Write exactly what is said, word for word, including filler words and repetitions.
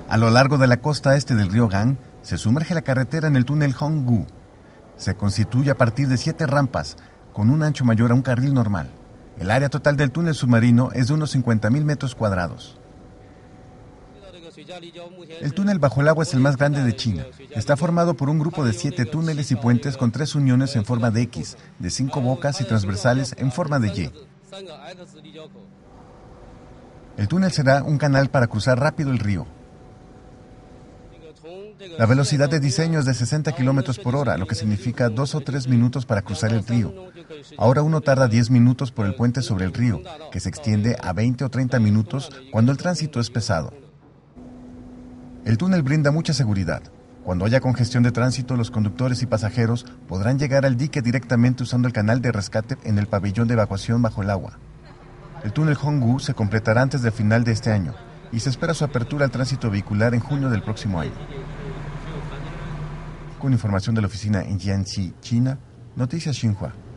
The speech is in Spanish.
A lo largo de la costa este del río Gang, se sumerge la carretera en el túnel Honggu. Se constituye a partir de siete rampas, con un ancho mayor a un carril normal. El área total del túnel submarino es de unos cincuenta mil metros cuadrados. El túnel bajo el agua es el más grande de China. Está formado por un grupo de siete túneles y puentes con tres uniones en forma de X, de cinco bocas y transversales en forma de Y. El túnel será un canal para cruzar rápido el río. La velocidad de diseño es de sesenta kilómetros por hora, lo que significa dos o tres minutos para cruzar el río. Ahora uno tarda diez minutos por el puente sobre el río, que se extiende a veinte o treinta minutos cuando el tránsito es pesado. El túnel brinda mucha seguridad. Cuando haya congestión de tránsito, los conductores y pasajeros podrán llegar al dique directamente usando el canal de rescate en el pabellón de evacuación bajo el agua. El túnel Honggu se completará antes del final de este año y se espera su apertura al tránsito vehicular en junio del próximo año. Con información de la oficina en Jiangxi, China, Noticias Xinhua.